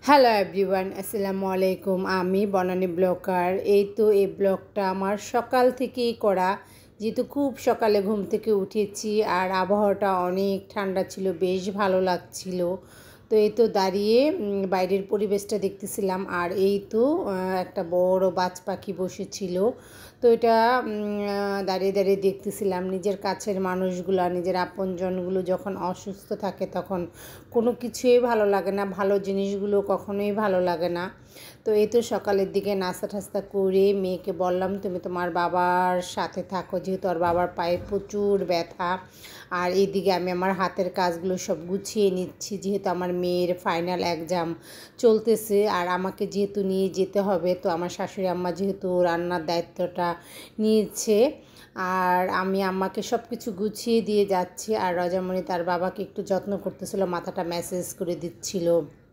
Hello everyone, আসসালামু আলাইকুম। আমি বনানী ব্লগার। এই ব্লগটা আমার সকাল থেকেই করা, যেহেতু খুব সকালে ঘুম থেকে উঠেছি আর আবহাওয়াটা অনেক ঠান্ডা ছিল, বেশ ভালো লাগছিল। তো দাঁড়িয়ে বাইরের পরিবেশটা দেখতেছিলাম। আর একটা বড় বাজ পাখি বসেছিল। তো এটা দাঁড়িয়ে দাঁড়িয়ে দেখতেছিলাম। নিজের কাছের মানুষগুলো, নিজের আপনজনগুলো যখন অসুস্থ থাকে তখন কোনো কিছুই ভালো লাগে না, ভালো জিনিসগুলো কখনোই ভালো লাগে না। তো সকালের দিকে নাস্তা টাস্তা করে মেয়েকে বললাম, তুমি তোমার বাবার সাথে থাকো, যেহেতু ওর বাবার পায়ে প্রচুর ব্যথা। আর এইদিকে আমি আমার হাতের কাজগুলো সব গুছিয়ে নিচ্ছি, যেহেতু আমার মেয়ের ফাইনাল এক্সাম চলতেছে আর আমাকে যেহেতু নিয়ে যেতে হবে। তো আমার শাশুড়ি আম্মা যেহেতু রান্নার দায়িত্বটা নিয়েছে, আর আমি আম্মাকে সব কিছু গুছিয়ে দিয়ে যাচ্ছি। আর রজামণি তার বাবাকে একটু যত্ন করতেছিল, মাথাটা ম্যাসেজ করে দিচ্ছিল,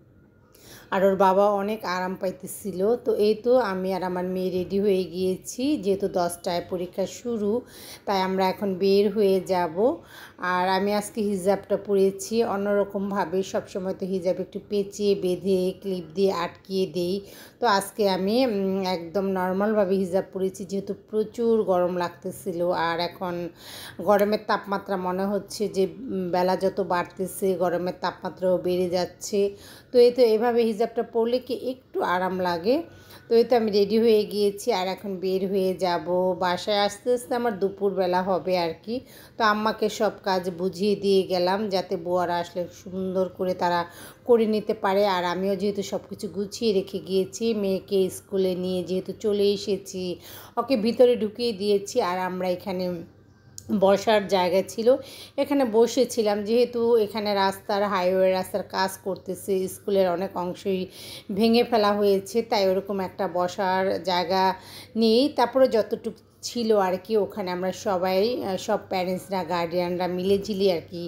আর ওর বাবা অনেক আরাম পাইতেছিল। তো আমি আর আমার মেয়ে রেডি হয়ে গিয়েছি, যেহেতু 10টায় পরীক্ষা শুরু, তাই আমরা এখন বের হয়ে যাব। আর আমি আজকে হিজাবটা পরেছি অন্যরকমভাবে। সবসময় তো হিজাব একটু পেঁচিয়ে বেঁধে ক্লিপ দিয়ে আটকিয়ে দেই। তো আজকে আমি একদম নর্মালভাবে হিজাব পরেছি, যেহেতু প্রচুর গরম লাগতেছিল। আর এখন গরমের তাপমাত্রা মনে হচ্ছে যে বেলা যত বাড়তেছে গরমের তাপমাত্রাও বেড়ে যাচ্ছে। তো এভাবে হিজাবটা পরলে কি একটু আরাম লাগে। তো আমি রেডি হয়ে গিয়েছি আর এখন বের হয়ে যাব। বাসায় আস্তে আস্তে আমার দুপুরবেলা হবে আর কি। তো আম্মাকে সব কাজ বুঝিয়ে দিয়ে গেলাম, যাতে বুয়ারা আসলে সুন্দর করে তারা করে নিতে পারে। আর আমিও যেহেতু সব কিছু গুছিয়ে রেখে গিয়েছি, মেয়েকে স্কুলে নিয়ে যেহেতু চলে এসেছি, ওকে ভিতরে ঢুকিয়ে দিয়েছি। আর আমরা এখানে বসার জায়গা ছিল, এখানে বসেছিলাম। যেহেতু এখানে হাইওয়ে রাস্তার কাজ করতেছে, স্কুলের অনেক অংশই ভেঙে ফেলা হয়েছে, তাই ওরকম একটা বসার জায়গা নেই। তারপরে যতটুকু ছিল আর কি, ওখানে আমরা সবাই, সব প্যারেন্টসরা, গার্ডিয়ানরা মিলেঝিলি আর কি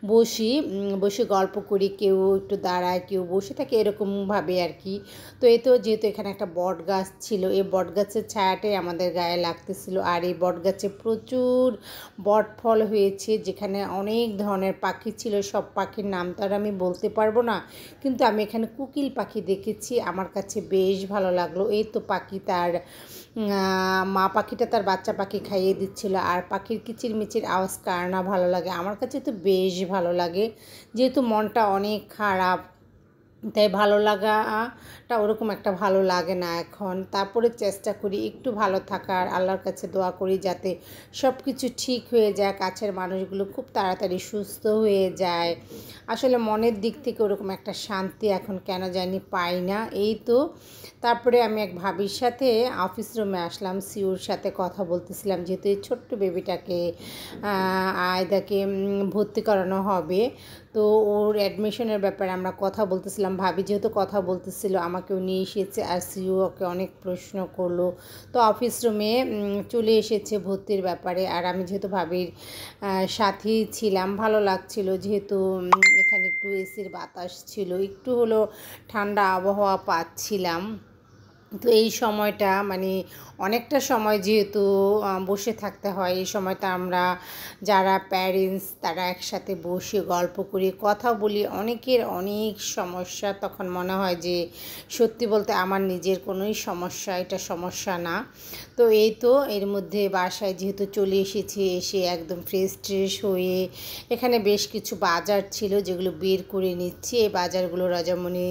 বসে গল্প করি, কেউ একটু দাঁড়ায়, কেউ বসে থাকে, এরকমভাবে আর কি। তো যেহেতু এখানে একটা বট গাছ ছিল, এই বট গাছের ছায়াটাই আমাদের গায়ে লাগতেছিল। আর এই বট গাছে প্রচুর বট ফল হয়েছে, যেখানে অনেক ধরনের পাখি ছিল। সব পাখির নাম তো আর আমি বলতে পারবো না, কিন্তু আমি এখানে কোকিল পাখি দেখেছি, আমার কাছে বেশ ভালো লাগলো। পাখি তার মা পাখিটা তার বাচ্চা পাখি খাইয়ে দিচ্ছিল। আর পাখির কিচিরমিচির আওয়াজ কার না ভালো লাগে, আমার কাছে তো বেশ ভালো লাগে। যেহেতু মনটা অনেক খারাপ, তাই ভালো লাগাটা ওরকম একটা ভালো লাগে না এখন। তারপরে চেষ্টা করি একটু ভালো থাকার, আল্লাহর কাছে দোয়া করি যাতে সব কিছু ঠিক হয়ে যায়, কাছের মানুষগুলো খুব তাড়াতাড়ি সুস্থ হয়ে যায়। আসলে মনের দিক থেকে ওরকম একটা শান্তি এখন কেন জানি পাই না। তারপরে আমি এক ভাবির সাথে অফিস রুমে আসলাম, সিউর সাথে কথা বলতেছিলাম, যেহেতু এই ছোট্ট বেবিটাকে আয়দাকে ভর্তি করানো হবে। তো ওর অ্যাডমিশনের ব্যাপারে আমরা কথা বলতেছিলাম। ভাবি যেহেতু কথা বলতেছিল, আমাকেও নিয়ে এসেছে, আর সিও ওকে অনেক প্রশ্ন করলো। তো অফিস রুমে চলে এসেছে ভর্তির ব্যাপারে। আর আমি যেহেতু ভাবির সাথেই ছিলাম, ভালো লাগছিল, যেহেতু এখানে একটু এসির বাতাস ছিল, একটু হলো ঠান্ডা আবহাওয়া পাচ্ছিলাম। তো এই সময়টা মানে অনেকটা সময় যেহেতু বসে থাকতে হয়, এই সময়টা আমরা যারা প্যারেন্টস তারা একসাথে বসে গল্প করি, কথা বলি। অনেকের অনেক সমস্যা, তখন মনে হয় যে সত্যি বলতে আমার নিজের কোনোই সমস্যা, এটা সমস্যা না। তো এর মধ্যে বাসায় যেহেতু চলে এসেছি, এসে একদম ফ্রেশ হয়ে এখানে বেশ কিছু বাজার ছিল যেগুলো বের করে নিচ্ছি। এই বাজারগুলো রজামণি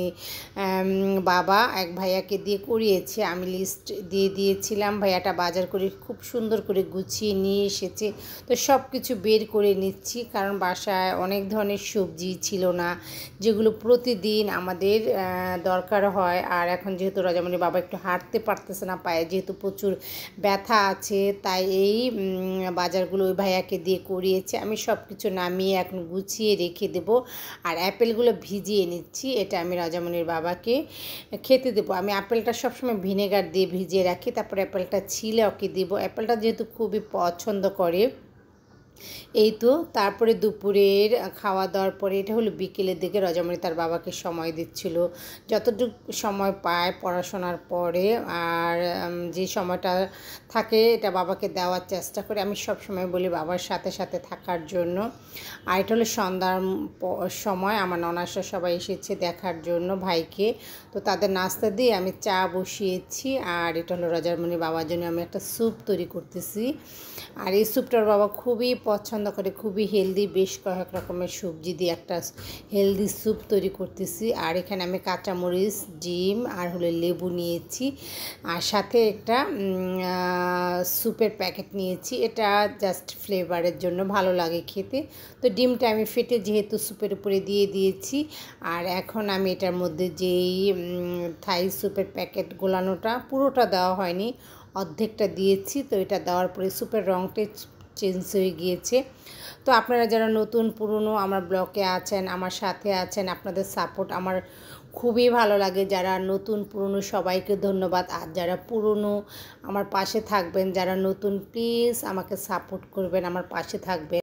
বাবা এক ভাইয়াকে দিয়ে করিয়েছে, আমি লিস্ট দিয়ে দিয়েছিলাম। ভাইয়াটা বাজার করে খুব সুন্দর করে গুছিয়ে নিয়ে এসেছে। তো সব কিছু বের করে নিচ্ছি, কারণ বাসায় অনেক ধরনের সবজি ছিল না, যেগুলো প্রতিদিন আমাদের দরকার হয়। আর এখন যেহেতু রজামণি বাবা একটু হাঁটতে পারতেছে না, পায়ে যেহেতু প্রচুর ব্যথা আছে, তাই এই বাজারগুলো ওই ভাইয়াকে দিয়ে করিয়েছে। আমি সব কিছু নামিয়ে এখন গুছিয়ে রেখে দেবো। আর অ্যাপেলগুলো ভিজিয়ে নিচ্ছি, এটা আমি রজামণির বাবাকে খেতে দেবো। আমি অ্যাপেলটা সবসময় ভিনেগার দিয়ে ভিজিয়ে রাখি, তারপর অ্যাপেলটা ছিলে ওকে দেবো। অ্যাপেলটা যেহেতু খুবই পছন্দ করে, এই তো তারপরে দুপুরের খাওয়া দাওয়ার পরে এটা হলো বিকেলের দিকে রজনী তার বাবাকে সময় দিচ্ছিল, যতটুকু সময় পায় পড়াশোনার পরে। আর যে সময়টা থাকে এটা বাবাকে দেওয়ার চেষ্টা করে। আমি সব সময় বলি বাবার সাথে সাথে থাকার জন্য। আর এটা হলো সন্ধ্যার সময় আমার ননাসা সবাই এসেছে দেখার জন্য ভাইকে। তো তাদের নাস্তা দিয়ে আমি চা বসিয়েছি। আর এটা হলো রজনী বাবার জন্য আমি একটা স্যুপ তৈরি করতেছি। আর এই স্যুপটার বাবা খুবই পছন্দ করে, খুবই হেলদি, বেশ কয়েক রকমের সবজি দিয়ে একটা হেলদি স্যুপ তৈরি করতেছি। আর এখানে আমি কাঁচামরিচ, ডিম আর হলো লেবু নিয়েছি, আর সাথে একটা স্যুপের প্যাকেট নিয়েছি। এটা জাস্ট ফ্লেভারের জন্য, ভালো লাগে খেতে। তো ডিমটা আমি ফেটে যেহেতু স্যুপের উপরে দিয়ে দিয়েছি। আর এখন আমি এটার মধ্যে যেই থাই স্যুপের প্যাকেট গোলানোটা পুরোটা দেওয়া হয়নি, অর্ধেকটা দিয়েছি। তো এটা দেওয়ার পরে স্যুপের রঙটা চেঞ্জ হয়ে গিয়েছে। তো আপনারা যারা নতুন পুরনো আমার ব্লগে আছেন, আমার সাথে আছেন, আপনাদের সাপোর্ট আমার খুবই ভালো লাগে। যারা নতুন পুরনো সবাইকে ধন্যবাদ। আর যারা পুরনো আমার পাশে থাকবেন, যারা নতুন প্লিজ আমাকে সাপোর্ট করবেন, আমার পাশে থাকবেন।